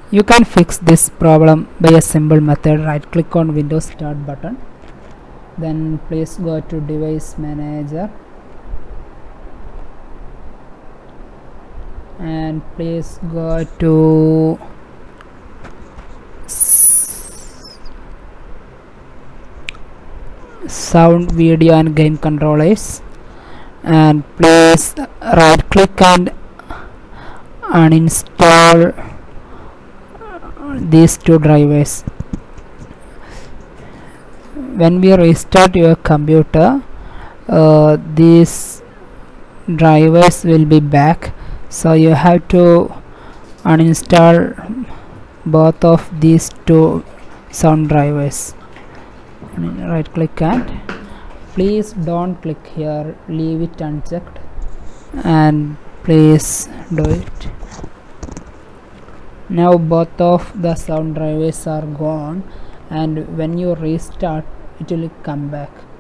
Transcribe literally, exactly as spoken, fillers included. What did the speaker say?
You can fix this problem by a simple method. Right click on Windows Start button, then please go to Device Manager and please go to Sound, Video and Game Controllers, and please right click and uninstall these two drivers. When we restart your computer, uh, these drivers will be back, so you have to uninstall both of these two sound drivers. Right click and please don't click here, leave it unchecked and please do it. Now both of the sound drivers are gone, and when you restart it will come back.